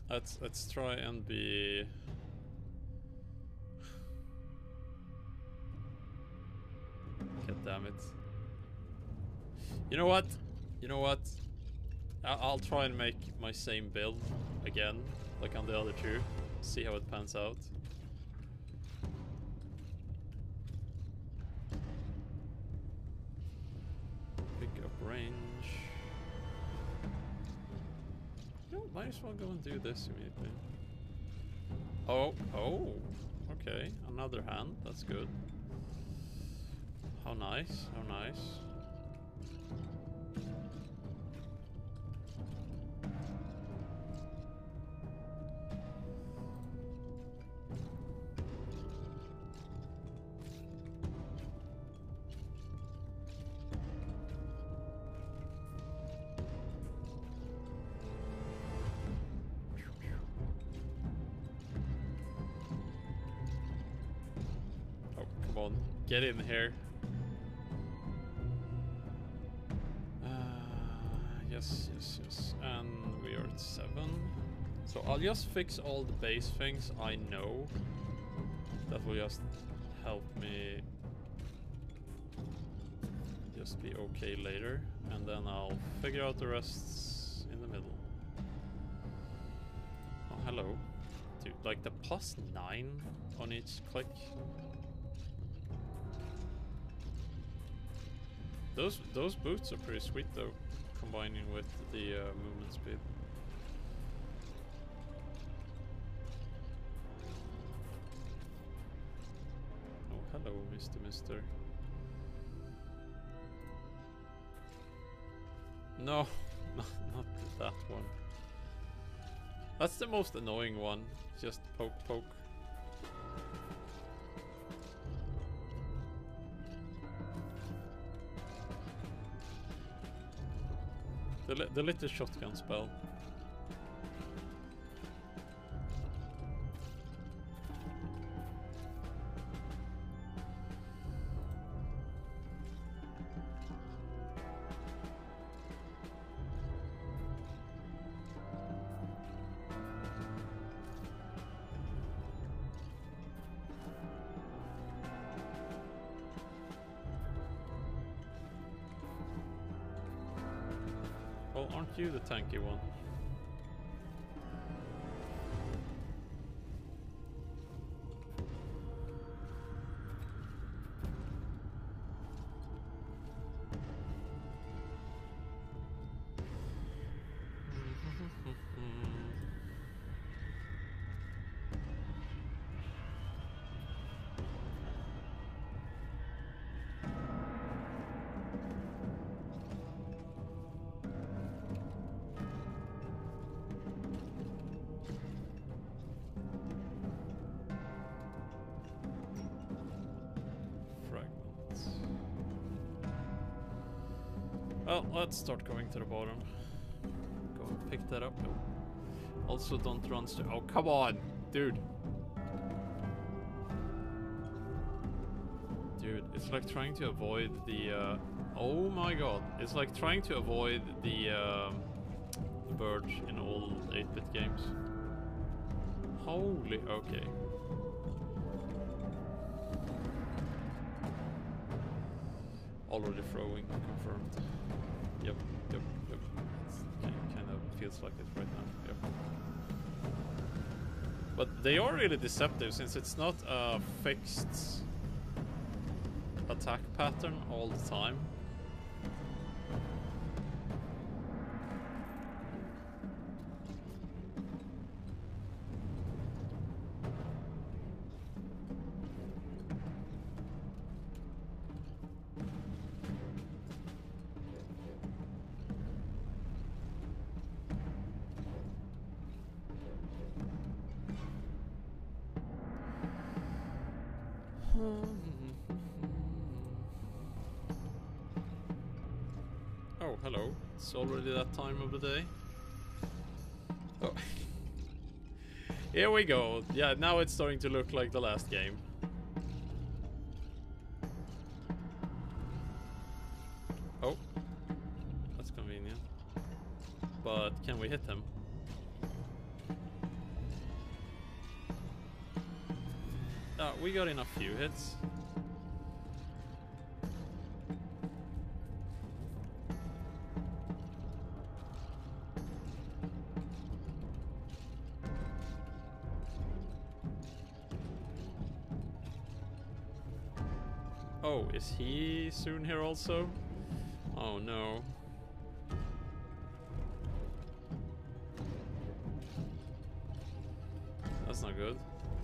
Let's try and be... God damn it. You know what? You know what? I'll try and make my same build again, like on the other two. See how it pans out. Pick up range. You know, might as well go and do this immediately. Oh, okay. Another hand, that's good. How nice, how nice. Oh, come on, get in here. Yes. And we are at 7. So I'll just fix all the base things I know. That will just help me just be okay later. And then I'll figure out the rest in the middle. Oh, hello. Dude, like the +9 on each click. Those boots are pretty sweet though. Combining with the movement speed. Oh, hello, Mister. No, not that one. That's the most annoying one. Just poke. The little shotgun spell. Well, aren't you the tanky one? Well, let's start going to the bottom. Go and pick that up. Also, don't run straight. Oh, come on, dude. Dude, it's like trying to avoid the. Oh my god, it's like trying to avoid the Verge in all 8-bit games. Holy, okay. Already throwing, confirmed. Yep. It kind of feels like it right now. Yep. But they are really deceptive since it's not a fixed attack pattern all the time. Oh, hello. It's already that time of the day. Oh. Here we go. Yeah, now it's starting to look like the last game. Oh. That's convenient. But can we hit him? We got in a few hits. Oh, is he soon here also? Oh no. That's not good.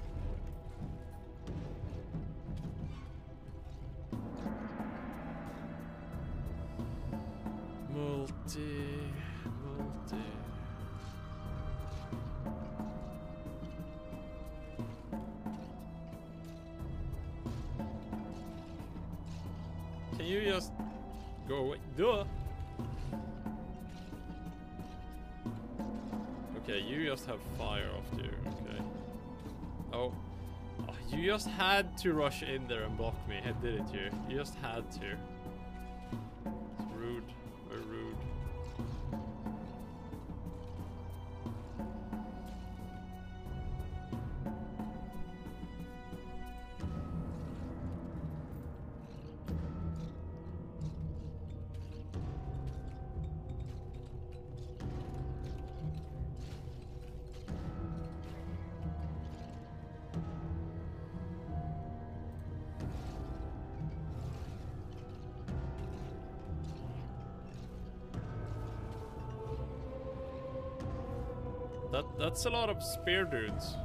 Multi. Can you just go away? Duh! Okay, you just have fire off you. Okay. Oh. You just had to rush in there and block me, didn't you? You just had to. It's rude. Very rude. That's a lot of spear dudes.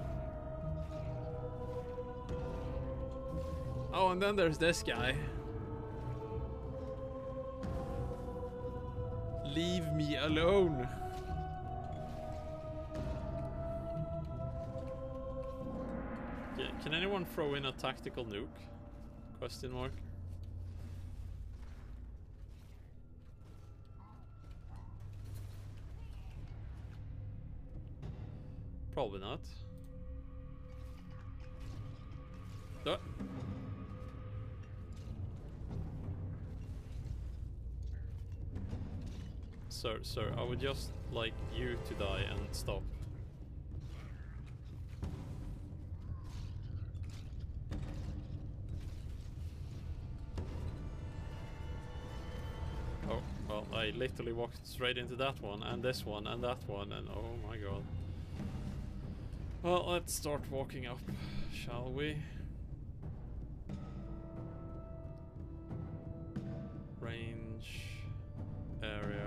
Oh, and then there's this guy. Leave me alone. Yeah, can anyone throw in a tactical nuke? Question mark. Probably not. Sir, I would just like you to die and stop. Oh, well, I literally walked straight into that one, and this one, and that one, and oh my god. Well, let's start walking up, shall we? Range, area.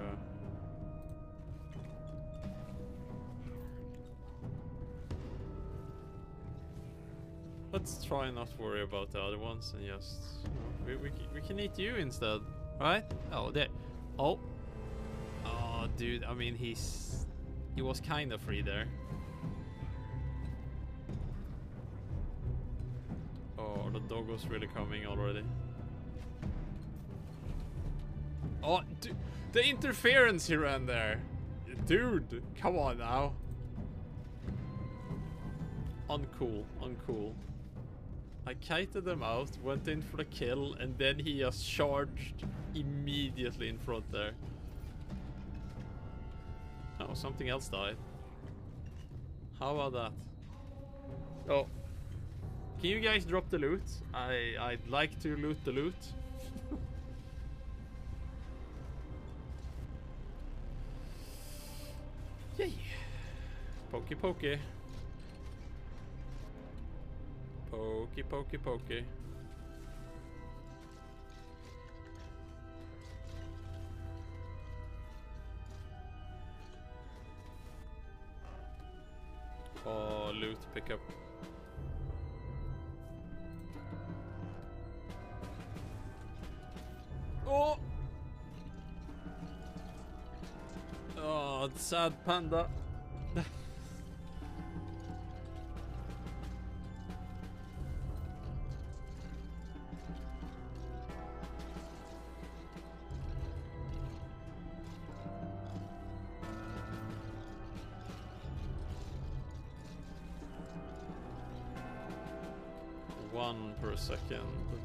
Let's try not worry about the other ones and just... We can eat you instead, right? Oh, there. Oh. Oh, dude, I mean, he was kind of free there. Oh, the dog was really coming already. Oh, dude, the interference he ran there. Dude, come on now. Uncool, uncool. I kited them out, went in for the kill, and then he just charged immediately in front there. Oh, something else died. How about that? Oh. Can you guys drop the loot? I'd like to loot the loot. Yay. Pokey pokey. Pokey pokey pokey. Oh, loot pickup. Oh! Oh, sad panda. One per second.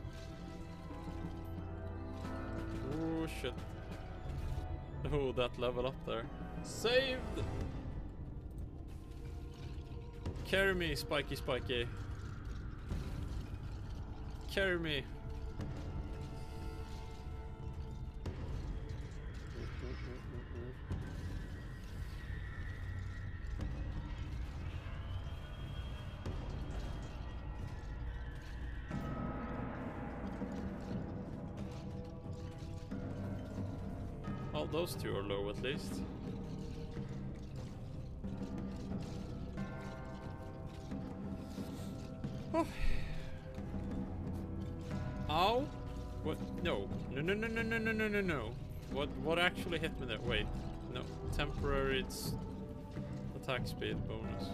Oh shit. Oh, that level up there. Saved! Carry me, Spiky Spiky. carry me. Well, those two are low at least. Oh. Ow! What? No. No, no, no, no, no, no, no, no, no. What actually hit me there? Wait. No. Temporary, it's attack speed bonus.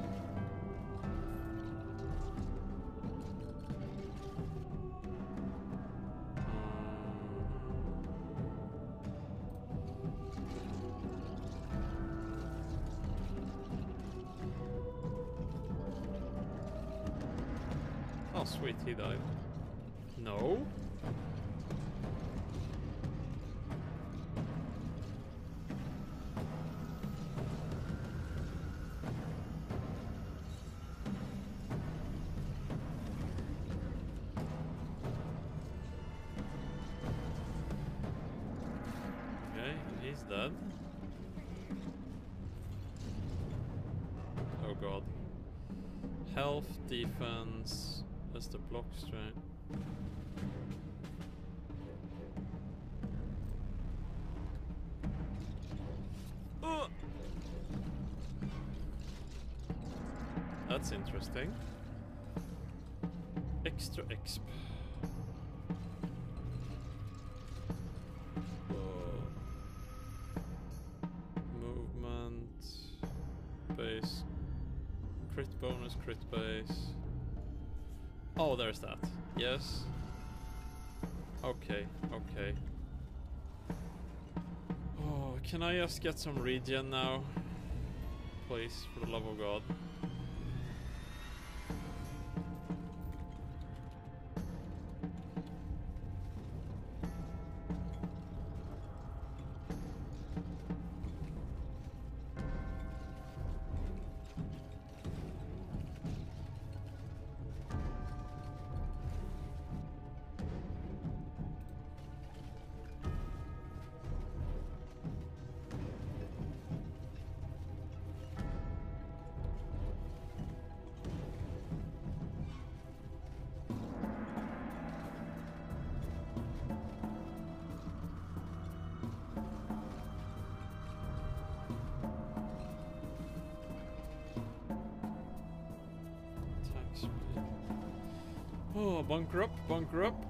Oh, sweet, he died. No? Okay, he's dead. Oh god. Health, defense, that's the block strength. That's interesting. Extra exp. Movement. Base. Crit bonus, crit base. Oh, there's that. Yes. Okay, okay. Oh, can I just get some regen now? Please, for the love of God. Oh, bunker up, bunker up.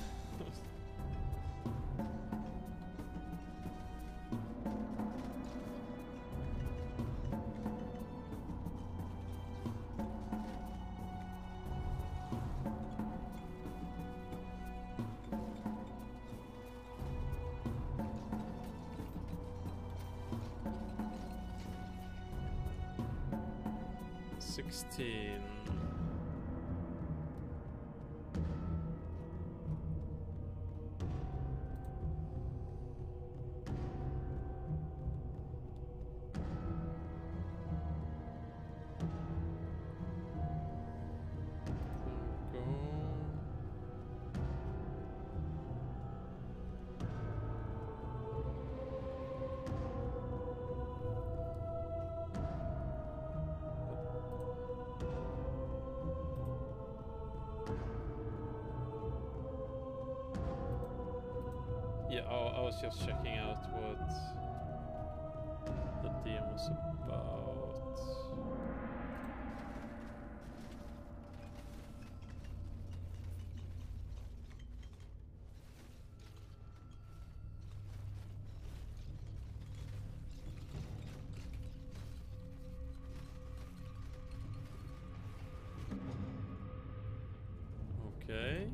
$16. Yeah, I was just checking out what the DM was about. Okay.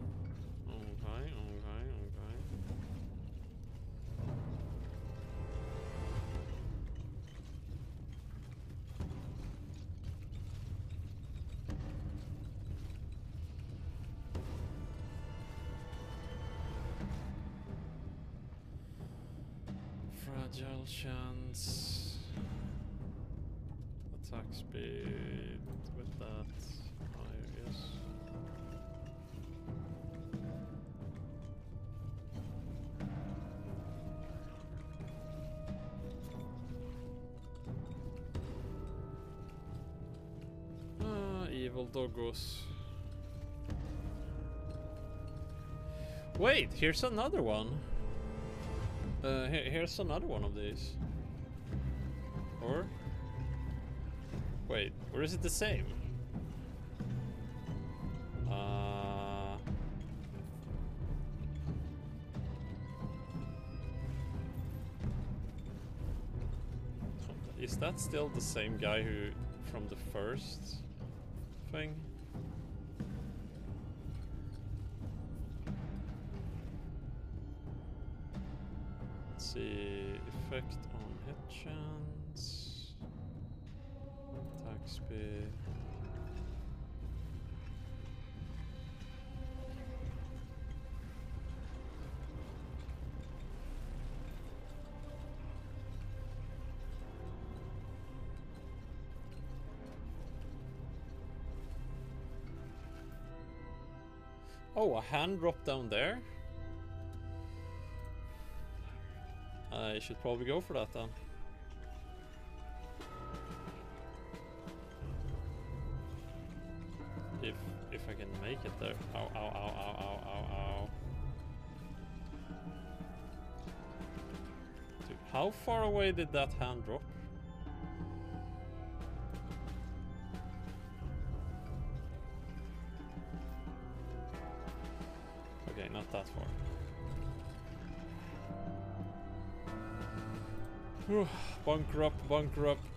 Fragile chance. Attack speed with that. I guess. evil doggos. Wait, here's another one. Here's another one of these. Or? Wait, or is it the same? Is that still the same guy who from the first thing? Let's see, effect on hit chance, attack speed. Oh, a hand drop down there? I should probably go for that then. If I can make it there. Ow, ow, ow, ow, ow, ow, ow. Dude, how far away did that hand drop? Okay, not that far. Bunker up, bunker up.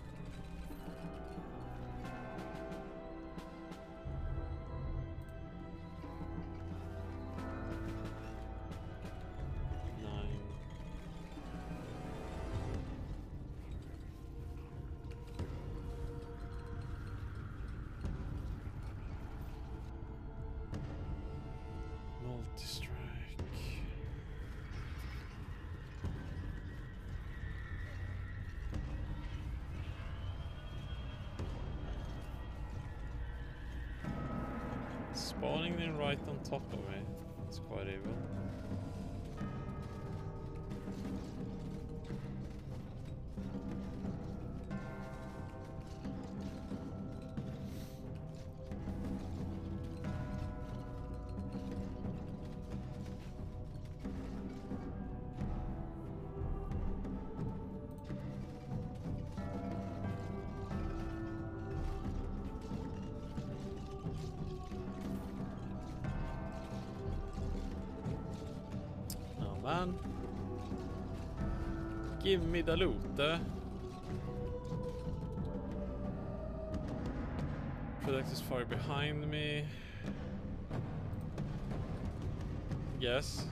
Spawning in right on top of me. It's quite evil. Man, give me the loot. Projectiles fire behind me. Yes.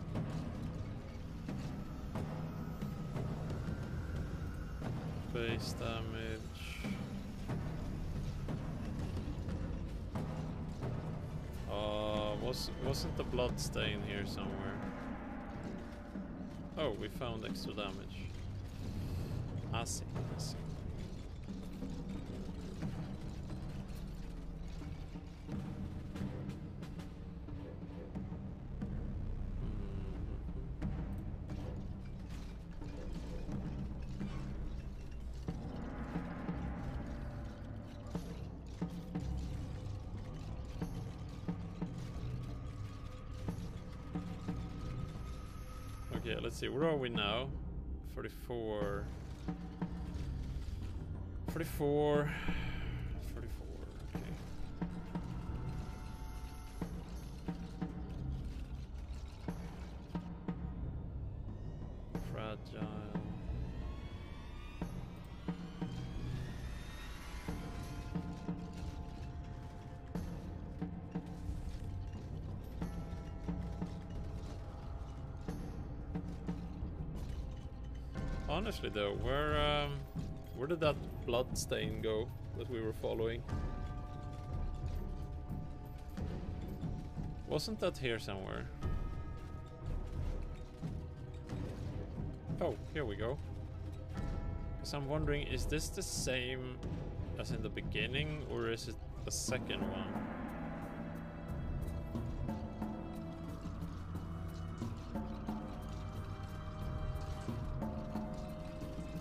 Base damage. Wasn't the blood stain here somewhere? Oh, we found extra damage. I see, I see. Okay, let's see, where are we now? 44. 44. 44, okay. Fragile. Honestly though, where did that blood stain go that we were following? Wasn't that here somewhere? Oh, here we go. Because I'm wondering, is this the same as in the beginning, or is it the second one?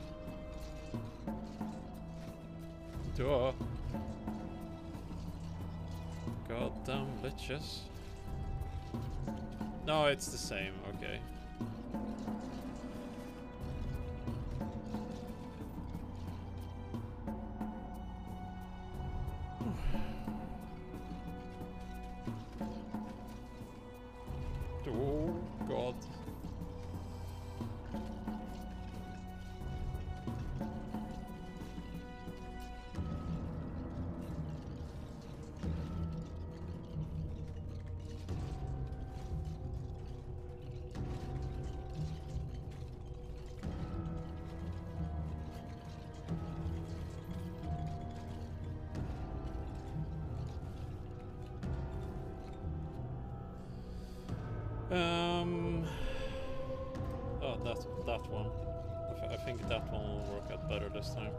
Duh. Goddamn bitches. No, it's the same, okay. Oh, God. Oh, that one. I think that one will work out better this time.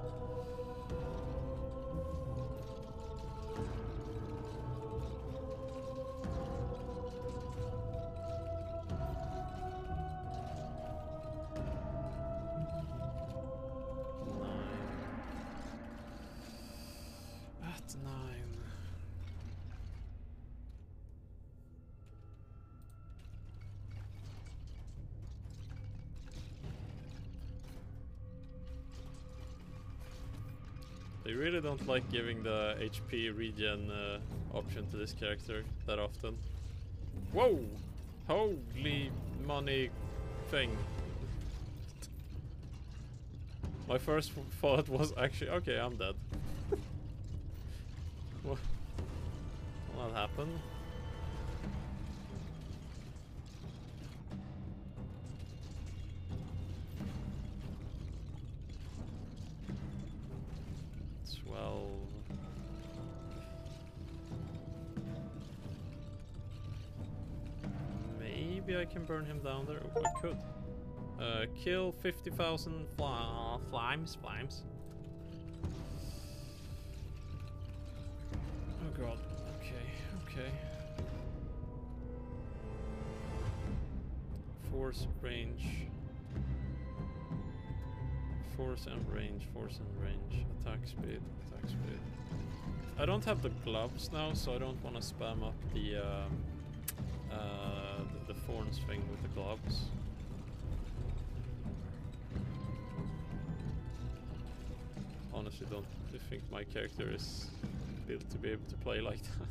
At 9. They really don't like giving the HP regen option to this character that often. Whoa! Holy money thing. My first thought was actually, okay, I'm dead. What? Will that happen? Maybe I can burn him down there. Oh, I could. Kill 50,000 flimes. Oh god. Okay. Force range. Force and range. Attack speed. I don't have the gloves now, so I don't want to spam up the thorns thing with the gloves. Honestly, don't think my character is built to be able to play like that.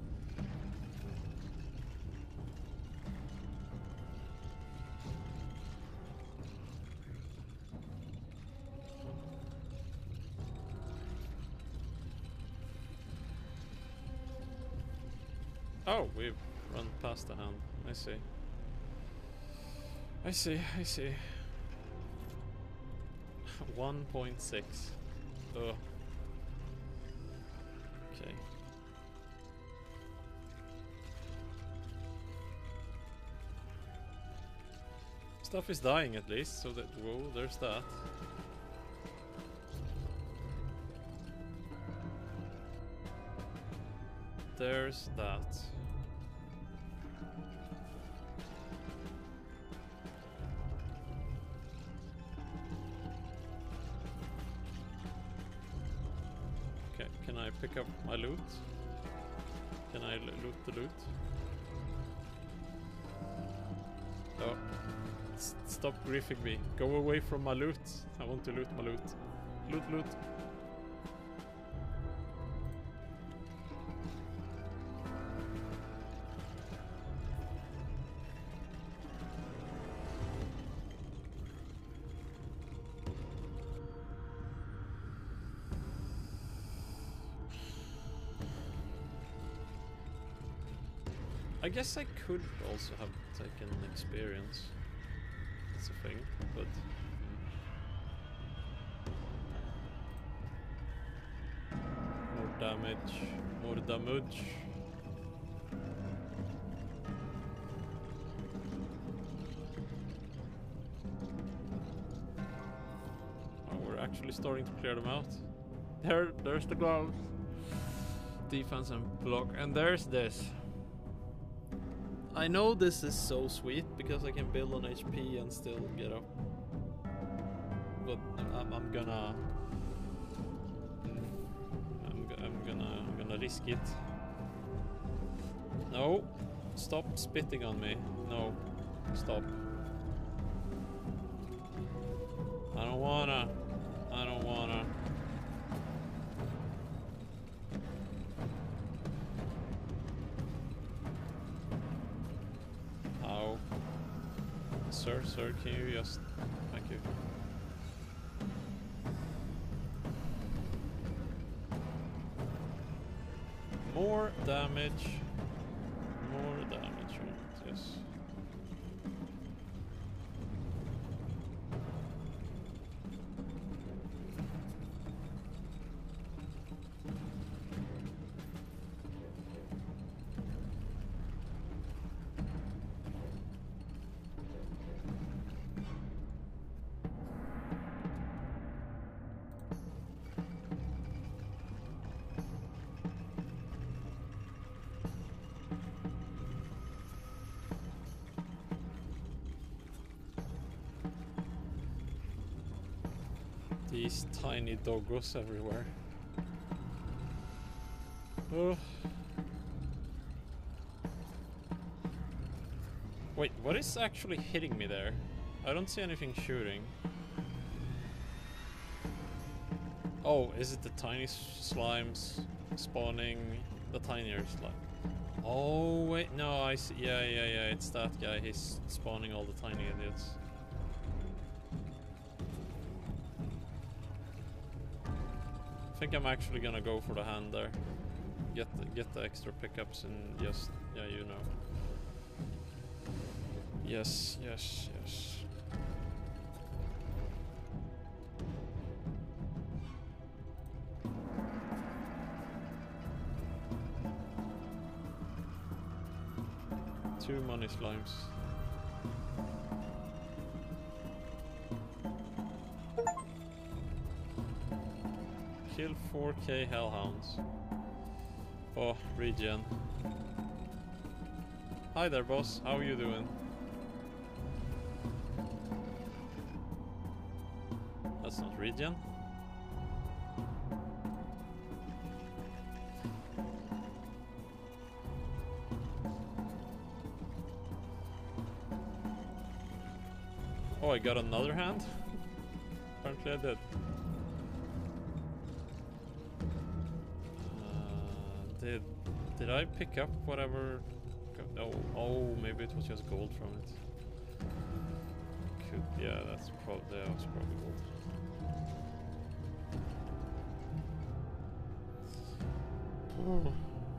Oh, we've run past the hand. I see. 1.6. Ugh. Okay. Stuff is dying at least, so that, whoa, there's that. There's that. Okay, can I pick up my loot? Can I loot the loot? Oh. Stop griefing me. Go away from my loot. I want to loot my loot. Loot. I guess I could also have taken experience. That's a thing, but... More damage. Oh, we're actually starting to clear them out. There's the gloves. Defense and block, and there's this. I know this is so sweet because I can build on HP and still get up. But I'm gonna risk it. No. Stop spitting on me. No. Stop. I don't wanna. I don't wanna. Ow. Sir, can you just... Thank you. More damage. More damage, right? Yes. These tiny doggos everywhere. Oh. Wait, what is actually hitting me there? I don't see anything shooting. Oh, is it the tiny slimes spawning the tinier slime? Oh, wait, no, I see. Yeah, it's that guy. He's spawning all the tiny idiots. I think I'm actually gonna go for the hand there. Get the extra pickups and just, yeah, you know. Yes. 2 money slimes. Kill 4k hellhounds. Oh, regen. Hi there, boss. How are you doing? That's not regen. Oh, I got another hand? Apparently I did. Did I pick up whatever? Oh, maybe it was just gold from it. Yeah, that was probably gold. Oh.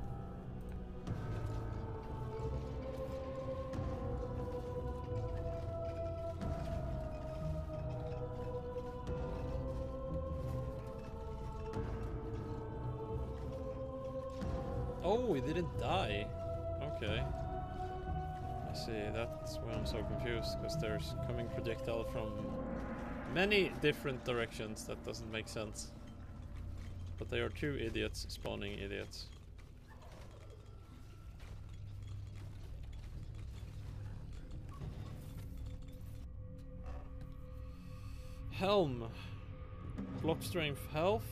Oh, he didn't die. Okay. I see, that's why I'm so confused, because there's coming projectile from many different directions. That doesn't make sense. But they are 2 idiots spawning idiots. Helm. Block strength health.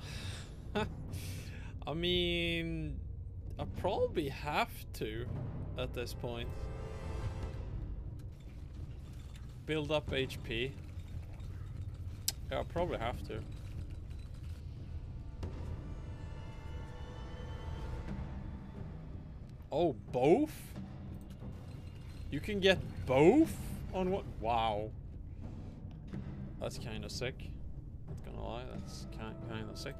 I mean, I probably have to at this point. Build up HP. Yeah, I probably have to. Oh, both? You can get both on what? Wow. That's kind of sick. Not gonna lie, that's kind of sick.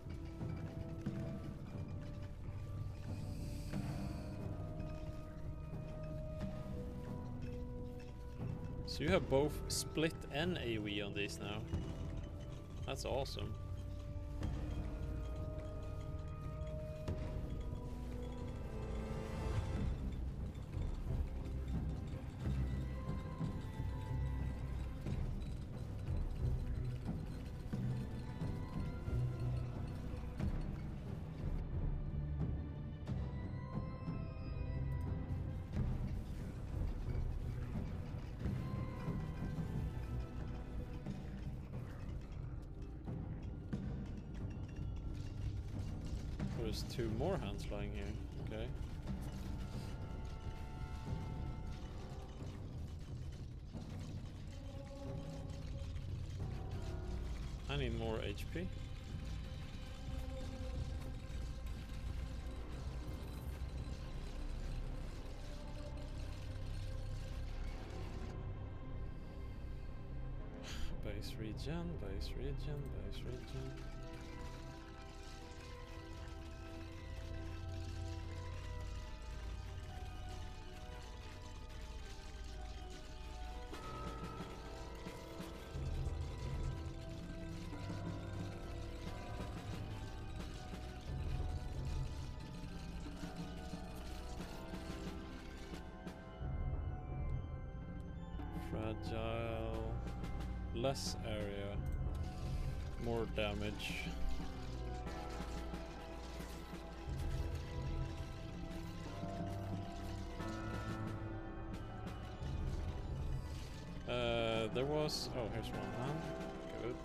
So you have both split and AoE on these now. That's awesome. There's 2 more hands lying here. Okay. need more HP. Base regen, base regen, base regen. Fragile. Less area. More damage. There was... Oh, here's one hand. Good.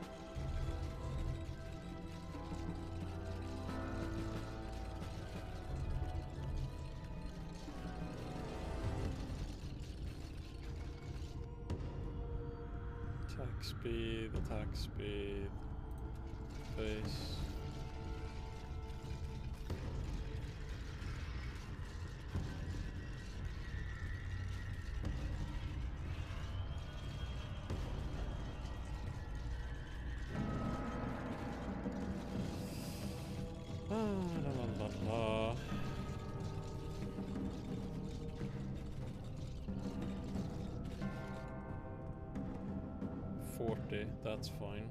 Attack speed, base. La la la la. 40, that's fine.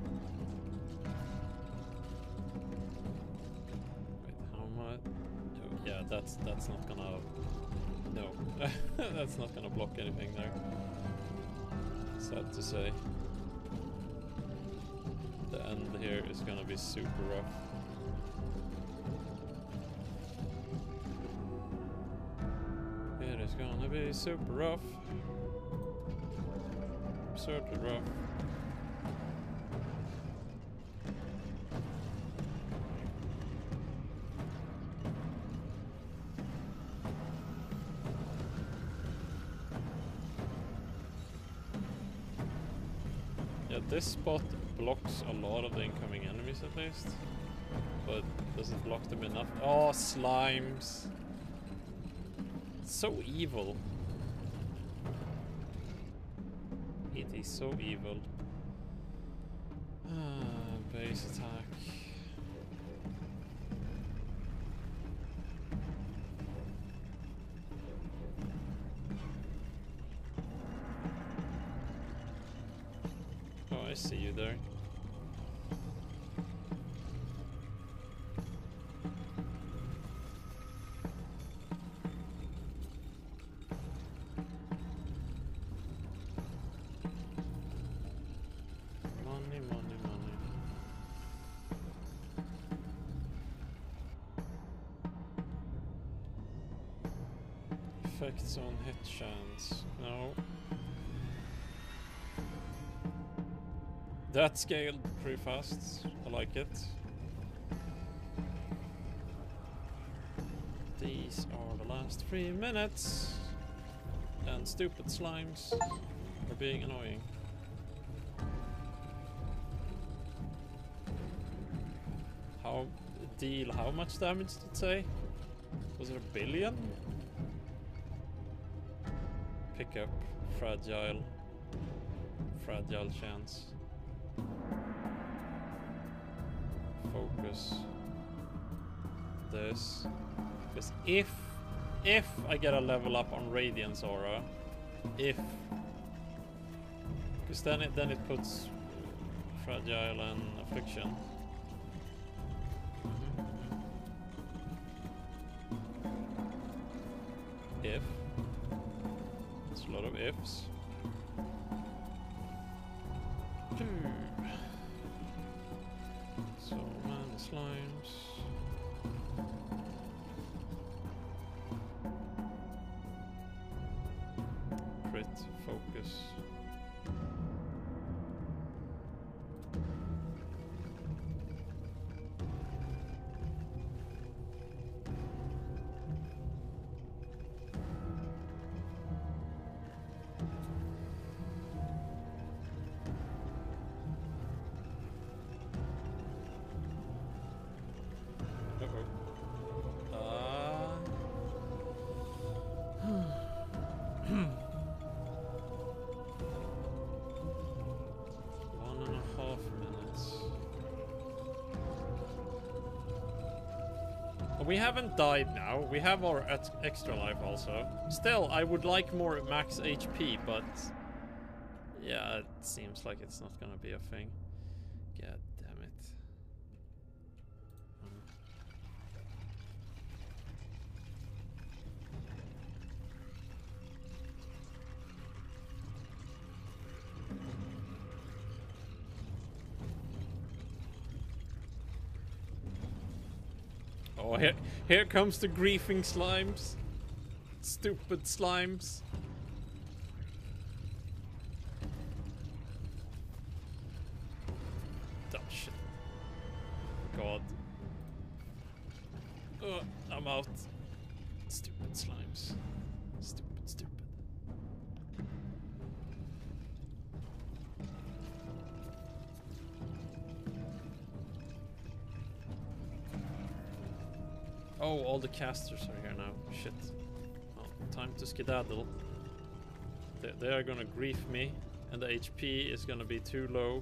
Wait, how much? Oh, yeah, that's not gonna... No, that's not gonna block anything there. Sad to say. The end here is gonna be super rough. It is gonna be super rough. Absurdly rough. Yeah, this spot blocks a lot of the incoming enemies at least. But doesn't block them enough. Oh, slimes! So evil. It is so evil. Base attack. Oh, I see you there. Effects on hit chance. No. That scaled pretty fast. I like it. These are the last 3 minutes. And stupid slimes are being annoying. How much damage did it say? Was it 1 billion? Pick up fragile chance. Focus this, because if I get a level up on Radiance Aura, because then it puts fragile and affliction. If it's a lot of ifs. So many slimes. Crit focus. we haven't died now. We have our extra life also. Still, I would like more max HP, but yeah, it seems like it's not gonna be a thing. God damn it. Oh, here comes the griefing slimes. Stupid slimes. Oh shit. God. I'm out. Stupid slimes. Stupid. Oh, all the casters are here now. Shit. Well, time to skedaddle. They are gonna grief me, and the HP is gonna be too low.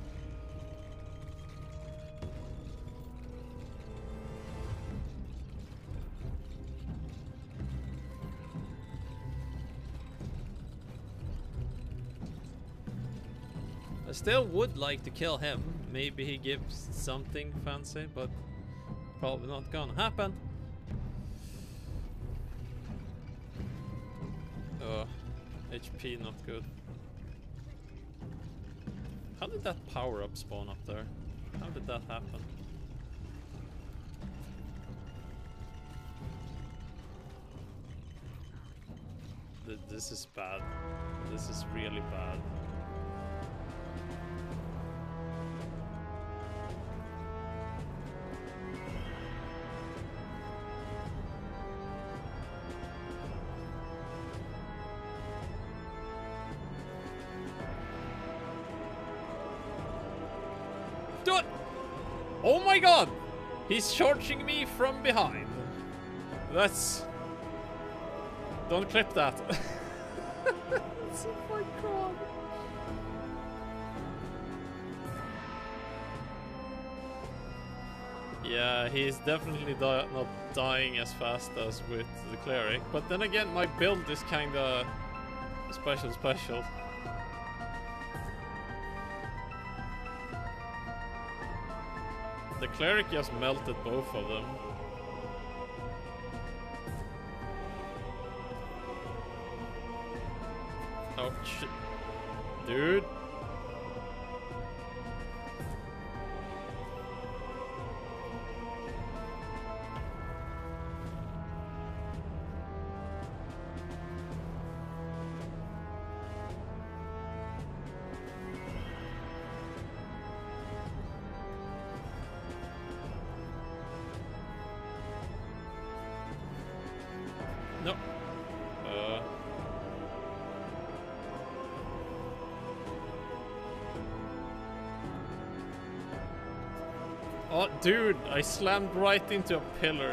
I still would like to kill him. Maybe he gives something fancy, but probably not gonna happen. HP not good. How did that power up spawn up there? How did that happen? This is bad. This is really bad. Oh my god! He's charging me from behind. That's... Don't clip that. Oh my god. Yeah, he's definitely not dying as fast as with the cleric. But then again, my build is kinda special. The cleric just melted both of them. Oh shit. Dude. No. Oh, dude, I slammed right into a pillar.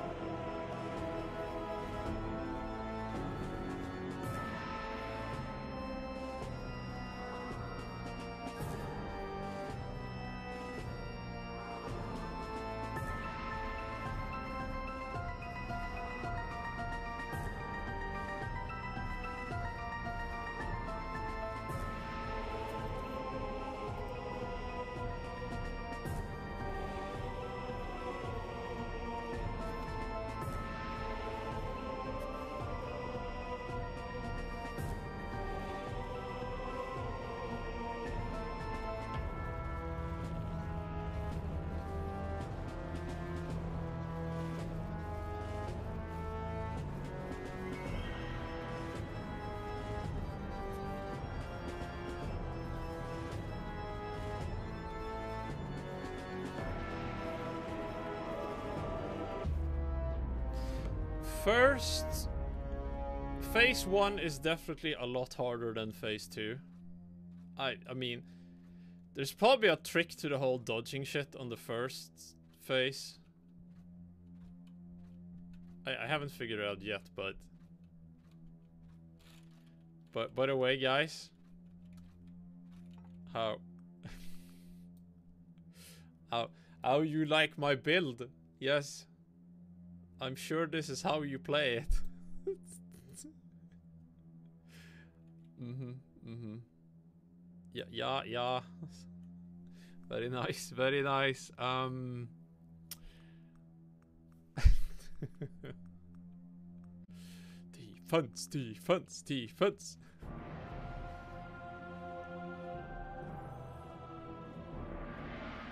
First, phase 1 is definitely a lot harder than phase 2. I mean, there's probably a trick to the whole dodging shit on the first phase. I haven't figured it out yet, but by the way, guys, how how you like my build? Yes. I'm sure this is how you play it. Yeah. Very nice, very nice. Defense.